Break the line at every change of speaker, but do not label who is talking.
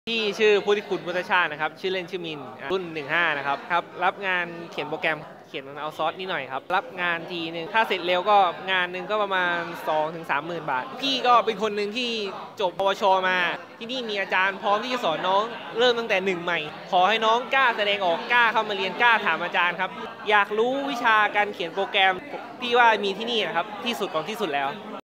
ที่ชื่อพุทธิคุณพุทธชาตินะครับชื่อเล่นชื่อมินรุ่น15นะครับรับงานเขียนโปรแกรมเขียนเอาซอสนิดหน่อยครับรับงานทีนึงถ้าเสร็จเร็วก็งานหนึ่งก็ประมาณ 2-30,000 บาทพี่ก็เป็นคนหนึ่งที่จบปวชมาที่นี่มีอาจารย์พร้อมที่จะสอนน้องเริ่มตั้งแต่1ใหม่ขอให้น้องกล้าแสดงออกกล้าเข้ามาเรียนกล้าถามอาจารย์ครับอยากรู้วิชาการเขียนโปรแกรมพี่ว่ามีที่นี่นะครับที่สุดของที่สุดแล้ว